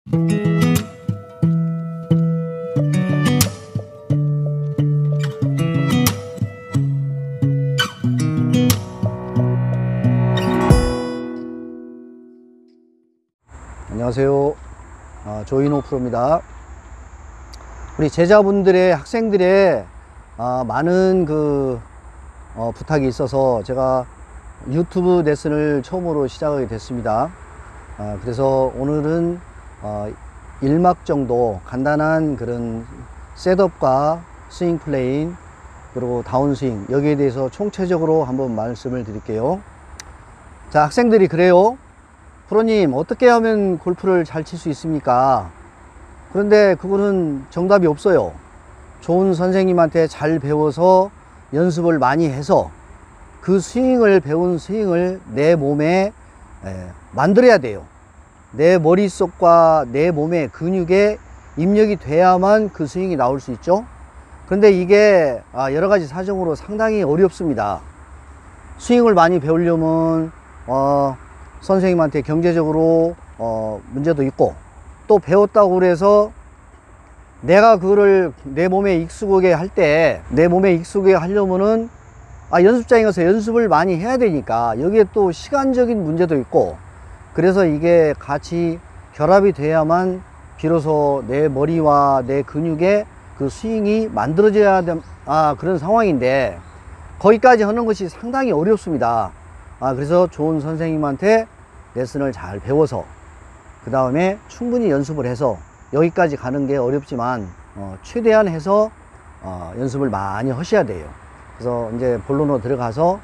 안녕하세요. 조인호 프로입니다. 우리 제자분들의 학생들의 많은 부탁이 있어서 제가 유튜브 레슨을 처음으로 시작하게 됐습니다. 그래서 오늘은 1막 정도 간단한 그런 셋업과 스윙 플레인 그리고 다운스윙 여기에 대해서 총체적으로 한번 말씀을 드릴게요. 자, 학생들이 그래요. 프로님, 어떻게 하면 골프를 잘 칠 수 있습니까? 그런데 그거는 정답이 없어요. 좋은 선생님한테 잘 배워서 연습을 많이 해서 그 스윙을 배운 스윙을 내 몸에 만들어야 돼요. 내 머릿속과 내 몸의 근육에 입력이 돼야만 그 스윙이 나올 수 있죠. 그런데 이게 여러 가지 사정으로 상당히 어렵습니다. 스윙을 많이 배우려면 선생님한테 경제적으로 문제도 있고, 또 배웠다고 그래서 내가 그거를 내 몸에 익숙하게 할 때, 내 몸에 익숙하게 하려면은 연습장에 가서 연습을 많이 해야 되니까 여기에 또 시간적인 문제도 있고, 그래서 이게 같이 결합이 돼야만 비로소 내 머리와 내 근육에 그 스윙이 만들어져야 그런 상황인데, 거기까지 하는 것이 상당히 어렵습니다. 그래서 좋은 선생님한테 레슨을 잘 배워서 그 다음에 충분히 연습을 해서 여기까지 가는 게 어렵지만 최대한 해서 연습을 많이 하셔야 돼요. 그래서 이제 본론으로 들어가서,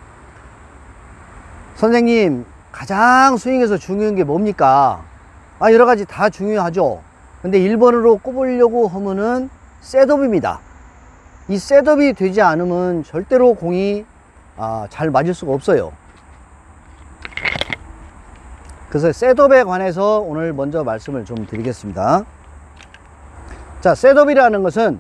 선생님, 가장 스윙에서 중요한 게 뭡니까? 여러 가지 다 중요하죠. 근데 1번으로 꼽으려고 하면은 셋업입니다. 이 셋업이 되지 않으면 절대로 공이 잘 맞을 수가 없어요. 그래서 셋업에 관해서 오늘 먼저 말씀을 좀 드리겠습니다. 자, 셋업이라는 것은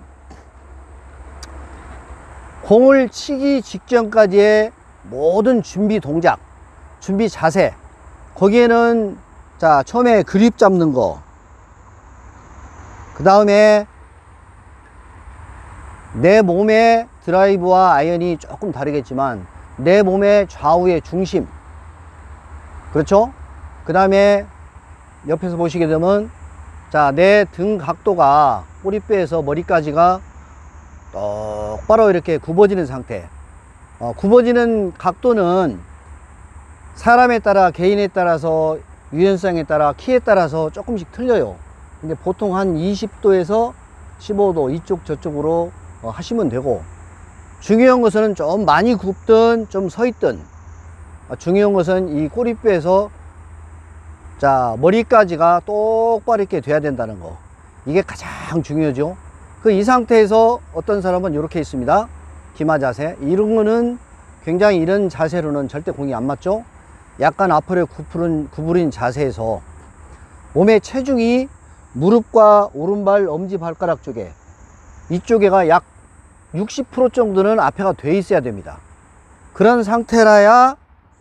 공을 치기 직전까지의 모든 준비 동작, 준비 자세, 거기에는 자, 처음에 그립 잡는 거, 그 다음에 내 몸의 드라이브와 아이언이 조금 다르겠지만 내 몸의 좌우의 중심, 그렇죠? 그 다음에 옆에서 보시게 되면, 자, 내 등 각도가 꼬리뼈에서 머리까지가 똑바로 이렇게 굽어지는 상태. 굽어지는 각도는 사람에 따라, 개인에 따라서, 유연성에 따라, 키에 따라서 조금씩 틀려요. 근데 보통 한 20도에서 15도 이쪽 저쪽으로 하시면 되고, 중요한 것은 좀 많이 굽든 좀 서 있든, 중요한 것은 이 꼬리뼈에서 자, 머리까지가 똑바로 이렇게 돼야 된다는 거, 이게 가장 중요하죠. 이 상태에서 어떤 사람은 이렇게 있습니다. 기마 자세. 이런 거는 굉장히, 이런 자세로는 절대 공이 안 맞죠. 약간 앞으로 구부린 자세에서 몸의 체중이 무릎과 오른발 엄지발가락 쪽에, 이쪽에가 약 60% 정도는 앞에가 돼 있어야 됩니다. 그런 상태라야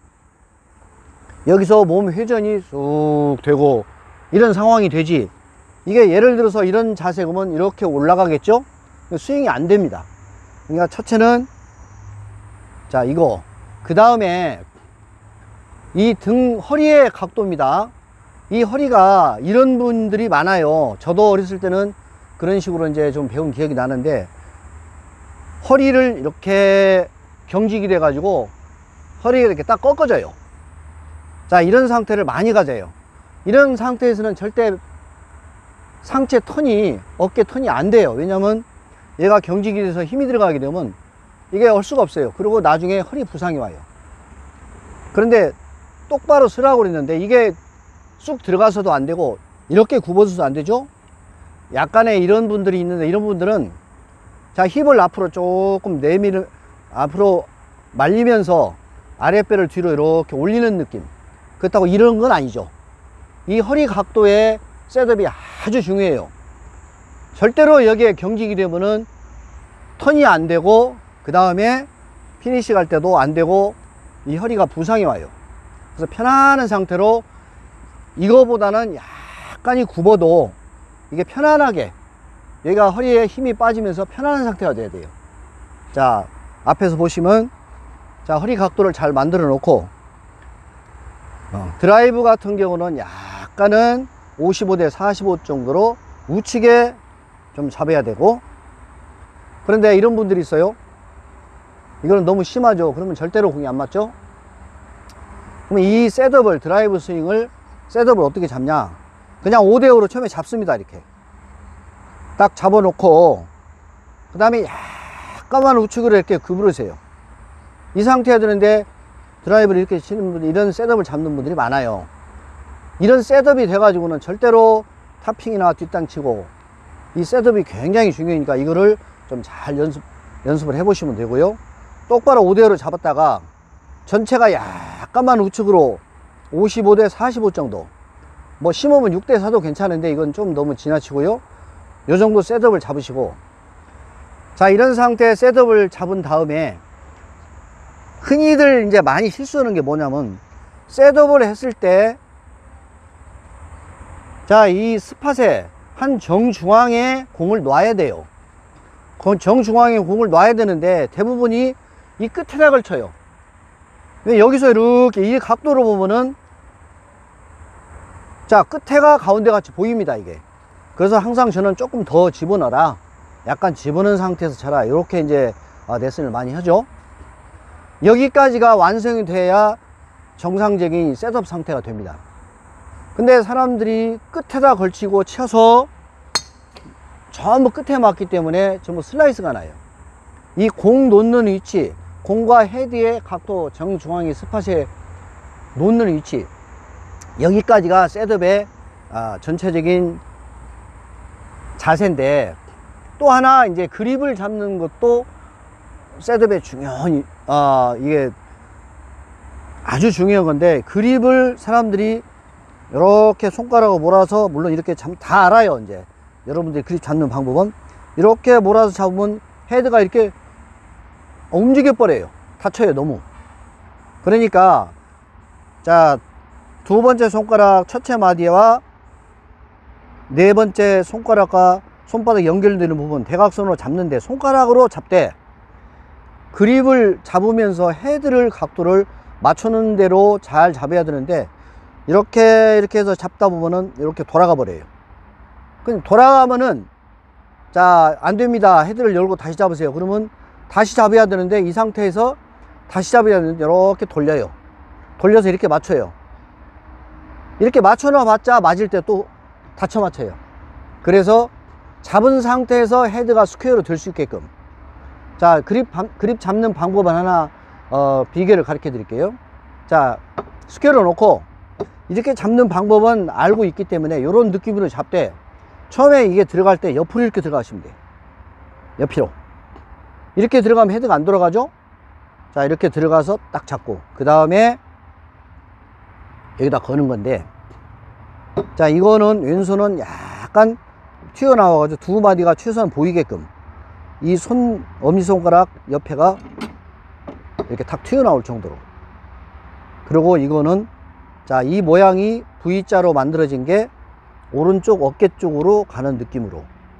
여기서 몸 회전이 쑥 되고 이런 상황이 되지. 이게 예를 들어서 이런 자세 보면 이렇게 올라가겠죠? 스윙이 안 됩니다. 그러니까 첫째는 자, 이거, 그 다음에 이 등 허리의 각도입니다. 이 허리가, 이런 분들이 많아요. 저도 어렸을 때는 그런 식으로 이제 좀 배운 기억이 나는데, 허리를 이렇게 경직이 돼 가지고 허리가 이렇게 딱 꺾어져요. 자, 이런 상태를 많이 가져요. 이런 상태에서는 절대 상체 턴이, 어깨 턴이 안 돼요. 왜냐면 얘가 경직이 돼서 힘이 들어가게 되면 이게 할 수가 없어요. 그리고 나중에 허리 부상이 와요. 그런데 똑바로 서라고 그랬는데 이게 쑥 들어가서도 안 되고 이렇게 굽어져도 안 되죠. 약간의 이런 분들이 있는데, 이런 분들은 자, 힙을 앞으로 조금 앞으로 말리면서 아랫배를 뒤로 이렇게 올리는 느낌. 그렇다고 이런 건 아니죠. 이 허리 각도의 셋업이 아주 중요해요. 절대로 여기에 경직이 되면은 턴이 안 되고, 그 다음에 피니시 갈 때도 안 되고, 이 허리가 부상이 와요. 그래서 편안한 상태로, 이거보다는 약간이 굽어도 이게 편안하게, 여기가 허리에 힘이 빠지면서 편안한 상태가 돼야 돼요. 자, 앞에서 보시면, 자, 허리 각도를 잘 만들어 놓고, 드라이브 같은 경우는 약간은 55대 45 정도로 우측에 좀 잡아야 되고, 그런데 이런 분들이 있어요. 이거는 너무 심하죠. 그러면 절대로 공이 안 맞죠. 그러면 이 셋업을, 드라이브 스윙을, 셋업을 어떻게 잡냐, 그냥 5대5로 처음에 잡습니다. 이렇게 딱 잡아 놓고, 그 다음에 약간만 우측으로 이렇게 구부르세요. 이 상태가 되는데 드라이브를 이렇게 치는 분들, 이런 셋업을 잡는 분들이 많아요. 이런 셋업이 돼 가지고는 절대로 탑핑이나 뒷땅 치고, 이 셋업이 굉장히 중요하니까 이거를 좀 잘 연습을 해 보시면 되고요. 똑바로 5대5로 잡았다가 전체가 약간만 우측으로 55대 45 정도, 뭐 심으면 6대 4도 괜찮은데 이건 좀 너무 지나치고요. 요 정도 셋업을 잡으시고, 자, 이런 상태에 셋업을 잡은 다음에 흔히들 이제 많이 실수하는 게 뭐냐면, 셋업을 했을 때, 자, 이 스팟에 한 정중앙에 공을 놔야 돼요. 정중앙에 공을 놔야 되는데 대부분이 이 끝에다 걸쳐요. 여기서 이렇게 이 각도로 보면은, 자, 끝에가 가운데 같이 보입니다, 이게. 그래서 항상 저는 조금 더 집어넣어라, 약간 집어넣은 상태에서 쳐라, 이렇게 이제 레슨을 많이 하죠. 여기까지가 완성이 돼야 정상적인 셋업 상태가 됩니다. 근데 사람들이 끝에다 걸치고 쳐서 전부 끝에 맞기 때문에 전부 슬라이스가 나요. 이 공 놓는 위치, 공과 헤드의 각도, 정중앙의 스팟에 놓는 위치, 여기까지가 셋업의 전체적인 자세인데, 또 하나 이제 그립을 잡는 것도 셋업의 중요한, 이게 아주 중요한 건데, 그립을 사람들이 이렇게 손가락을 몰아서, 물론 이렇게 다 알아요. 이제 여러분들이 그립 잡는 방법은 이렇게 몰아서 잡으면 헤드가 이렇게 움직여 버려요. 다쳐요, 너무. 그러니까, 자, 두 번째 손가락 첫째 마디와 네 번째 손가락과 손바닥 연결되는 부분, 대각선으로 잡는데, 손가락으로 잡되 그립을 잡으면서 헤드를 각도를 맞추는 대로 잘 잡아야 되는데, 이렇게 해서 잡다 보면은 이렇게 돌아가 버려요. 그럼 돌아가면은, 자, 안 됩니다. 헤드를 열고 다시 잡으세요. 그러면 다시 잡아야 되는데, 이 상태에서 다시 잡아야 되는데 이렇게 돌려요. 돌려서 이렇게 맞춰요. 이렇게 맞춰놔 봤자 맞을 때 또 다쳐 맞춰요. 그래서 잡은 상태에서 헤드가 스퀘어로 될 수 있게끔, 자, 그립 잡는 방법은 하나 비결을 가르쳐 드릴게요. 자, 스퀘어로 놓고 이렇게 잡는 방법은 알고 있기 때문에 이런 느낌으로 잡되, 처음에 이게 들어갈 때 옆으로 이렇게 들어가시면 돼요. 옆으로 이렇게 들어가면 헤드가 안 돌아가죠. 자, 이렇게 들어가서 딱 잡고, 그 다음에 여기다 거는 건데, 자, 이거는 왼손은 약간 튀어나와 가지고 두 마디가 최소한 보이게끔, 이 엄지손가락 옆에가 이렇게 탁 튀어나올 정도로. 그리고 이거는, 자, 이 모양이 V자로 만들어진 게 오른쪽 어깨 쪽으로 가는 느낌으로.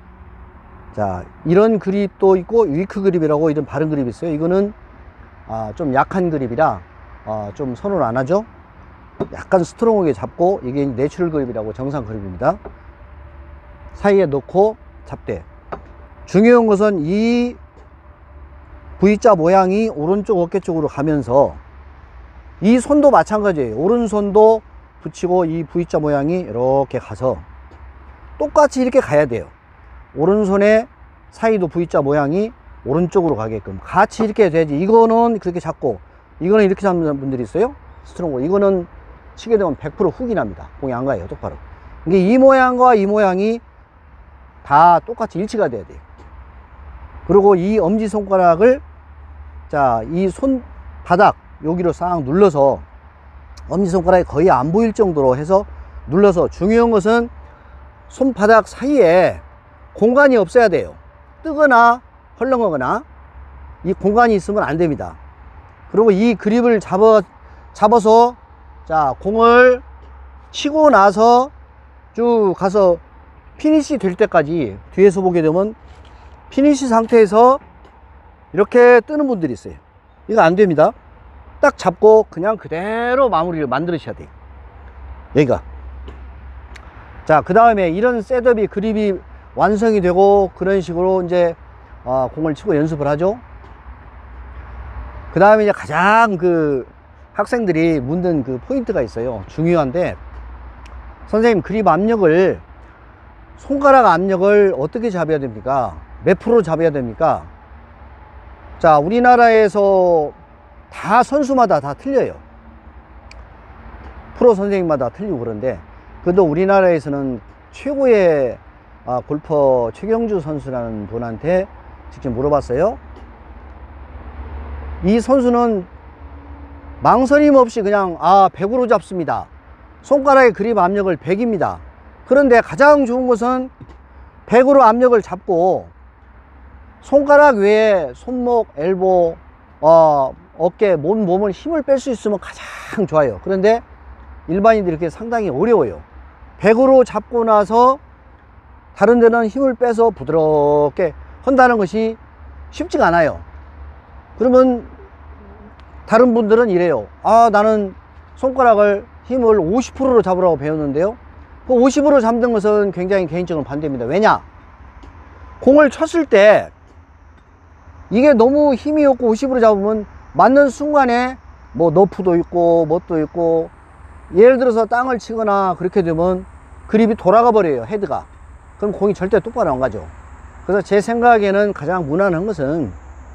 자, 이런 그립도 있고 위크 그립이라고 이런 바른 그립이 있어요. 이거는 좀 약한 그립이라 좀 선호를 안 하죠. 약간 스트롱하게 잡고, 이게 내추럴 그립이라고 정상 그립입니다. 사이에 넣고 잡되, 중요한 것은 이 V자 모양이 오른쪽 어깨 쪽으로 가면서, 이 손도 마찬가지예요. 오른손도 붙이고 이 V자 모양이 이렇게 가서 똑같이 이렇게 가야 돼요. 오른손의 사이도 V자 모양이 오른쪽으로 가게끔 같이 이렇게 돼야지. 이거는 그렇게 잡고, 이거는 이렇게 잡는 분들이 있어요. 스트롱. 이거는 치게 되면 100% 훅이 납니다. 공이 안 가요, 똑바로. 이게 이 모양과 이 모양이 다 똑같이 일치가 돼야 돼요. 그리고 이 엄지손가락을, 자, 이 손바닥 여기로 싹 눌러서, 엄지손가락이 거의 안 보일 정도로 해서 눌러서, 중요한 것은 손바닥 사이에 공간이 없어야 돼요. 뜨거나 헐렁하거나 이 공간이 있으면 안 됩니다. 그리고 이 그립을 잡아서, 자, 공을 치고 나서 쭉 가서 피니시 될 때까지 뒤에서 보게 되면 피니시 상태에서 이렇게 뜨는 분들이 있어요. 이거 안 됩니다. 딱 잡고 그냥 그대로 마무리를 만들으셔야 돼요. 여기가. 자, 그 다음에 이런 셋업이 그립이 완성이 되고 그런 식으로 이제 공을 치고 연습을 하죠. 그 다음에 이제 가장 그 학생들이 묻는 그 포인트가 있어요. 중요한데, 선생님 그립 압력을, 손가락 압력을 어떻게 잡아야 됩니까? 몇 프로 잡아야 됩니까? 자, 우리나라에서 다 선수마다 다 틀려요. 프로 선생님마다 틀리고 그런데, 그래도 우리나라에서는 최고의 골퍼 최경주 선수라는 분한테 직접 물어봤어요. 이 선수는 망설임 없이 그냥 100으로 잡습니다. 손가락의 그립 압력을 100입니다. 그런데 가장 좋은 것은 100으로 압력을 잡고 손가락 외에 손목, 엘보, 어깨, 몸을 힘을 뺄 수 있으면 가장 좋아요. 그런데 일반인들이 이렇게 상당히 어려워요. 100으로 잡고 나서 다른 데는 힘을 빼서 부드럽게 한다는 것이 쉽지가 않아요. 그러면 다른 분들은 이래요. 나는 손가락을 힘을 50%로 잡으라고 배웠는데요. 그 50으로 잡는 것은 굉장히 개인적으로 반대입니다. 왜냐? 공을 쳤을 때 이게 너무 힘이 없고 50으로 잡으면 맞는 순간에 뭐 너프도 있고 뭣도 있고, 예를 들어서 땅을 치거나 그렇게 되면 그립이 돌아가 버려요, 헤드가. 그럼 공이 절대 똑바로 안 가죠. 그래서 제 생각에는 가장 무난한 것은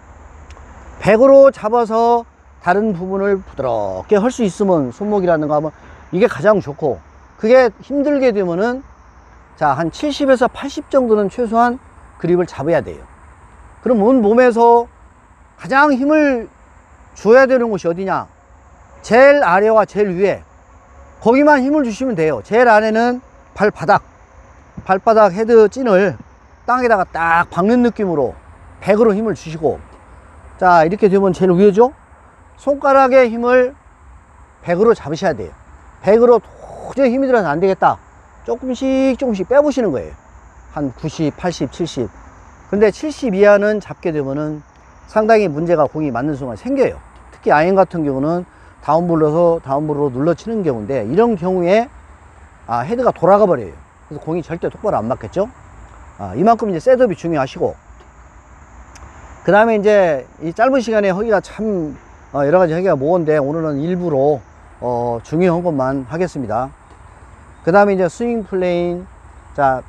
100으로 잡아서 다른 부분을 부드럽게 할 수 있으면, 손목이라든가 하면 이게 가장 좋고, 그게 힘들게 되면은 자, 한 70에서 80 정도는 최소한 그립을 잡아야 돼요. 그럼 몸에서 가장 힘을 줘야 되는 곳이 어디냐? 제일 아래와 제일 위에, 거기만 힘을 주시면 돼요. 제일 아래는 발바닥 헤드 찐을 땅에다가 딱 박는 느낌으로 100으로 힘을 주시고, 자, 이렇게 되면 제일 위에죠. 손가락의 힘을 100으로 잡으셔야 돼요. 100으로 도저히 힘이 들어서 안 되겠다, 조금씩 빼보시는 거예요. 한 90, 80, 70. 근데 70 이하는 잡게 되면은 상당히 문제가 공이 맞는 순간 생겨요. 특히 아이언 같은 경우는 다운블로 눌러 치는 경우인데, 이런 경우에 헤드가 돌아가 버려요. 그래서 공이 절대 똑바로 안 맞겠죠. 이만큼 이제 셋업이 중요하시고, 그 다음에 이제 이 짧은 시간에 하기가 참 여러 가지 하기가 뭐한데, 오늘은 일부러 중요한 것만 하겠습니다. 그 다음에 이제 스윙 플레인. 자,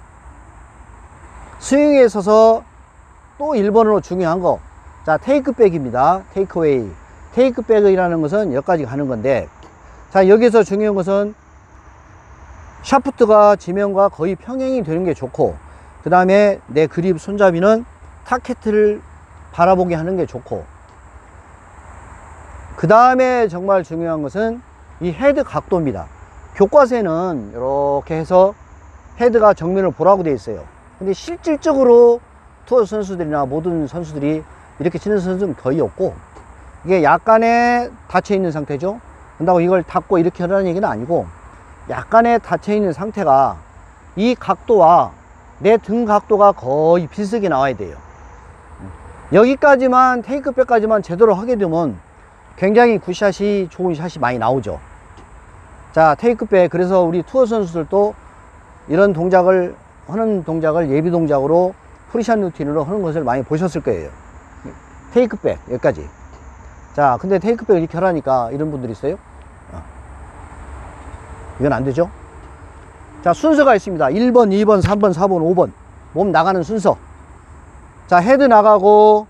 스윙에 있어서 또 1번으로 중요한 거, 자, 테이크백입니다. 테이크웨이. 테이크백이라는 것은 여기까지 가는 건데, 자, 여기서 중요한 것은 샤프트가 지면과 거의 평행이 되는 게 좋고, 그 다음에 내 그립 손잡이는 타켓을 바라보게 하는 게 좋고, 그 다음에 정말 중요한 것은 이 헤드 각도입니다. 교과서에는 이렇게 해서 헤드가 정면을 보라고 되어 있어요. 근데 실질적으로 투어 선수들이나 모든 선수들이 이렇게 치는 선수는 거의 없고, 이게 약간의 닫혀 있는 상태죠. 그런다고 이걸 닫고 이렇게 하라는 얘기는 아니고, 약간의 닫혀 있는 상태가 이 각도와 내 등 각도가 거의 비슷하게 나와야 돼요. 여기까지만, 테이크백까지만 제대로 하게 되면 굉장히 굿샷이, 좋은 샷이 많이 나오죠. 자, 테이크백. 그래서 우리 투어 선수들도 이런 동작을 하는 동작을 예비 동작으로 프리샷 루틴으로 하는 것을 많이 보셨을 거예요. 테이크백 여기까지. 자, 근데 테이크백을 이렇게 하라니까 이런 분들이 있어요. 이건 안 되죠. 자, 순서가 있습니다. 1번, 2번, 3번, 4번, 5번. 몸 나가는 순서. 자, 헤드 나가고,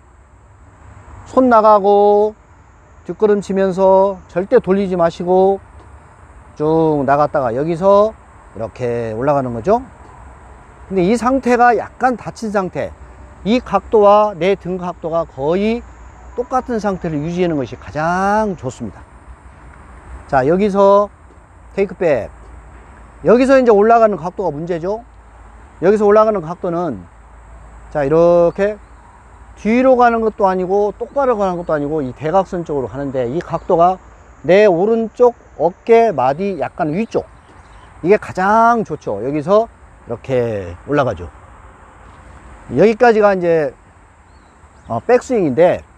손 나가고, 뒷걸음 치면서 절대 돌리지 마시고 쭉 나갔다가 여기서 이렇게 올라가는 거죠. 근데 이 상태가 약간 닫힌 상태, 이 각도와 내 등 각도가 거의 똑같은 상태를 유지하는 것이 가장 좋습니다. 자, 여기서 테이크백. 여기서 이제 올라가는 각도가 문제죠. 여기서 올라가는 각도는, 자, 이렇게 뒤로 가는 것도 아니고 똑바로 가는 것도 아니고 이 대각선 쪽으로 가는데, 이 각도가 내 오른쪽 어깨 마디 약간 위쪽, 이게 가장 좋죠. 여기서 이렇게 올라가죠. 여기까지가 이제 백스윙인데,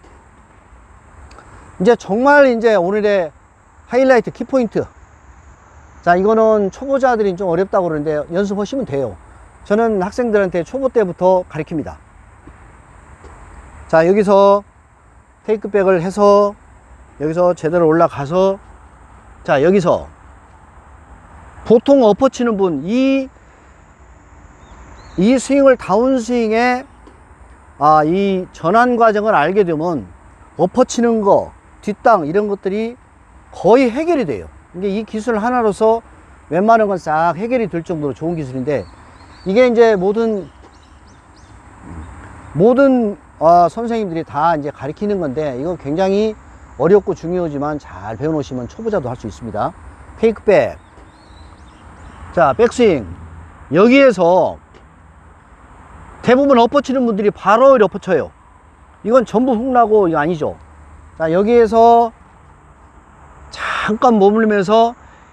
이제 정말 이제 오늘의 하이라이트 키포인트. 자, 이거는 초보자들이 좀 어렵다고 그러는데 연습하시면 돼요. 저는 학생들한테 초보 때부터 가르칩니다. 자, 여기서 테이크백을 해서 여기서 제대로 올라가서, 자, 여기서 보통 엎어치는 분, 이 스윙을 다운스윙에 이 전환 과정을 알게 되면 엎어치는 거, 뒷땅 이런 것들이 거의 해결이 돼요. 이게 이 기술 하나로서 웬만한 건 싹 해결이 될 정도로 좋은 기술인데, 이게 이제 모든 선생님들이 다 이제 가르치는 건데, 이거 굉장히 어렵고 중요하지만 잘 배워놓으시면 초보자도 할 수 있습니다. 테이크백. 자, 백스윙. 여기에서 대부분 엎어치는 분들이 바로 엎어쳐요. 이건 전부 훅나고 이거 아니죠. 자, 여기에서 잠깐 머물면서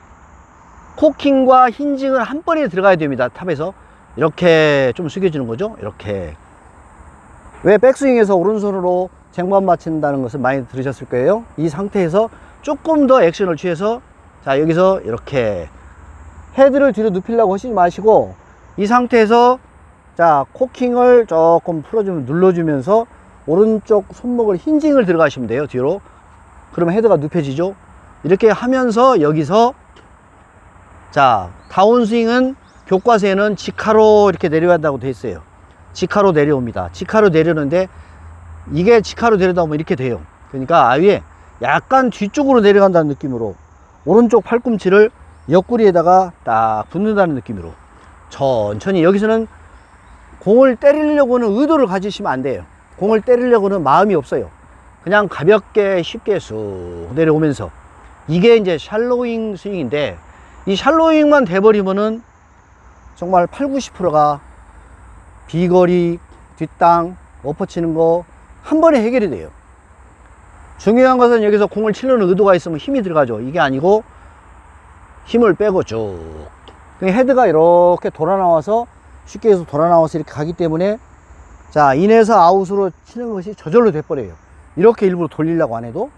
코킹과 힌징을 한 번에 들어가야 됩니다. 탑에서 이렇게 좀 숙여주는 거죠. 이렇게. 왜 백스윙에서 오른손으로 쟁반 맞춘다는 것을 많이 들으셨을 거예요. 이 상태에서 조금 더 액션을 취해서, 자, 여기서 이렇게 헤드를 뒤로 눕히려고 하시지 마시고, 이 상태에서 자, 코킹을 조금 풀어주면, 눌러주면서 오른쪽 손목을 힌징을 들어가시면 돼요. 뒤로. 그러면 헤드가 눕혀지죠. 이렇게 하면서 여기서, 자, 다운스윙은 교과서에는 직하로 이렇게 내려간다고 되어 있어요. 직하로 내려옵니다. 직하로 내려오는데, 이게 직하로 내려다 보면 이렇게 돼요. 그러니까 아예 약간 뒤쪽으로 내려간다는 느낌으로 오른쪽 팔꿈치를 옆구리에다가 딱 붙는다는 느낌으로 천천히. 여기서는 공을 때리려고는 의도를 가지시면 안 돼요. 공을 때리려고는 마음이 없어요. 그냥 가볍게 쉽게 쑥 내려오면서, 이게 이제 샬로잉 스윙인데, 이 샬로잉만 돼버리면은 정말 80~90%가 비거리, 뒷땅, 엎어치는 거 한 번에 해결이 돼요. 중요한 것은 여기서 공을 치려는 의도가 있으면 힘이 들어가죠. 이게 아니고 힘을 빼고 쭉 헤드가 이렇게 돌아 나와서, 쉽게 해서 돌아 나와서 이렇게 가기 때문에, 자, 인에서 아웃으로 치는 것이 저절로 돼버려요. 이렇게 일부러 돌리려고 안 해도.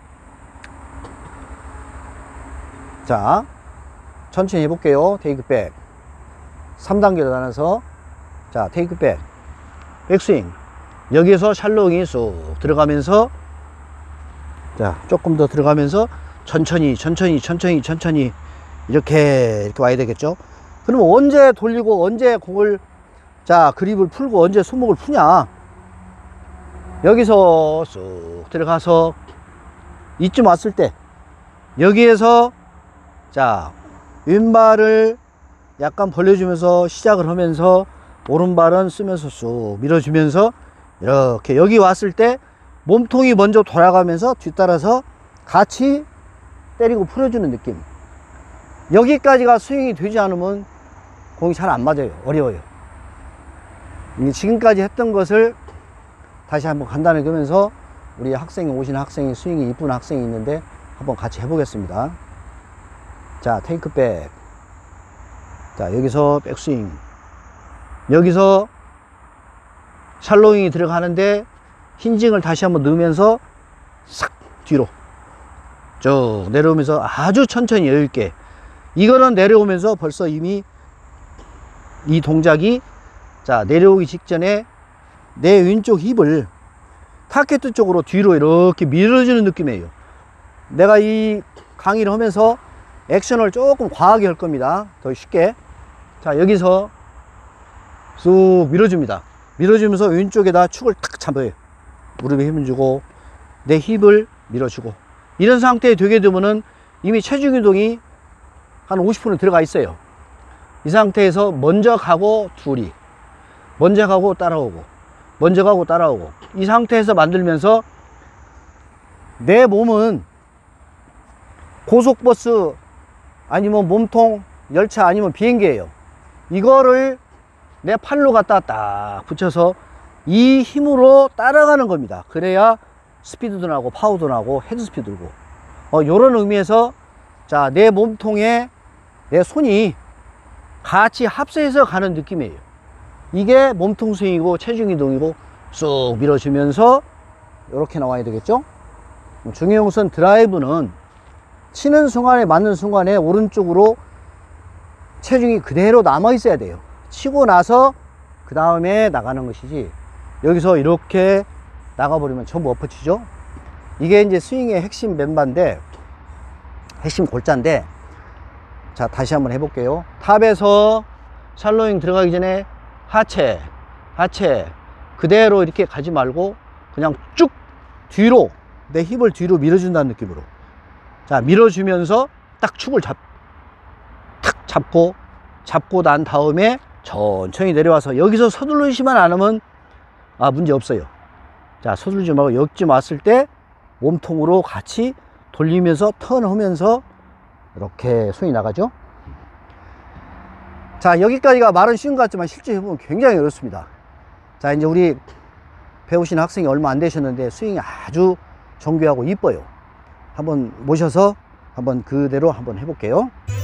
자, 천천히 해볼게요. 테이크백 3단계로 나눠서, 자, 테이크백, 백스윙. 여기에서 샬로잉이 쑥 들어가면서, 자, 조금 더 들어가면서 천천히 이렇게 와야 되겠죠. 그럼 언제 돌리고 언제 공을, 자, 그립을 풀고 언제 손목을 푸냐. 여기서 쑥 들어가서 이쯤 왔을 때 여기에서, 자, 왼발을 약간 벌려주면서 시작을 하면서 오른발은 쓰면서 쑥 밀어주면서 이렇게 여기 왔을 때 몸통이 먼저 돌아가면서 뒤따라서 같이 때리고 풀어주는 느낌. 여기까지가 스윙이 되지 않으면 공이 잘 안 맞아요. 어려워요. 지금까지 했던 것을 다시 한번 간단하게 하면서, 우리 학생이 오신 학생이 스윙이 이쁜 학생이 있는데 한번 같이 해보겠습니다. 자, 테이크백. 자, 여기서 백스윙. 여기서 샬로잉이 들어가는데 힌징을 다시 한번 넣으면서 싹 뒤로 쭉 내려오면서 아주 천천히 여유있게. 이거는 내려오면서 벌써 이미 이 동작이, 자, 내려오기 직전에 내 왼쪽 힙을 타켓 쪽으로 뒤로 이렇게 밀어주는 느낌이에요. 내가 이 강의를 하면서 액션을 조금 과하게 할 겁니다. 더 쉽게. 자, 여기서 쑥 밀어줍니다. 밀어주면서 왼쪽에다 축을 탁 잡아요. 무릎에 힘을 주고 내 힙을 밀어주고. 이런 상태에 되게 되면은 이미 체중 이동이 한 50% 들어가 있어요. 이 상태에서 먼저 가고 둘이, 먼저 가고 따라오고, 먼저 가고 따라오고, 이 상태에서 만들면서 내 몸은 고속버스 아니면 몸통 열차 아니면 비행기예요. 이거를 내 팔로 갖다 딱 붙여서 이 힘으로 따라가는 겁니다. 그래야 스피드도 나고 파워도 나고 헤드 스피드고, 요런 의미에서, 자, 내 몸통에 내 손이 같이 합세해서 가는 느낌이에요. 이게 몸통 스윙이고 체중 이동이고 쑥 밀어주면서 이렇게 나와야 되겠죠. 중형선 드라이브는 치는 순간에, 맞는 순간에 오른쪽으로 체중이 그대로 남아 있어야 돼요. 치고 나서 그 다음에 나가는 것이지, 여기서 이렇게 나가버리면 전부 엎어치죠. 이게 이제 스윙의 핵심 멤버인데, 핵심 골자인데, 자, 다시 한번 해볼게요. 탑에서 샬로잉 들어가기 전에 하체 그대로 이렇게 가지 말고 그냥 쭉 뒤로, 내 힙을 뒤로 밀어준다는 느낌으로, 자, 밀어주면서 딱 축을 탁 잡고 난 다음에 천천히 내려와서, 여기서 서두르시만 않으면 문제 없어요. 자, 서두르지 말고 여기쯤 왔을 때 몸통으로 같이 돌리면서 턴하면서 이렇게 손이 나가죠. 자, 여기까지가 말은 쉬운 것 같지만 실제 해보면 굉장히 어렵습니다. 자, 이제 우리 배우시는 학생이 얼마 안 되셨는데 스윙이 아주 정교하고 이뻐요. 한번 모셔서 한번 그대로 한번 해볼게요.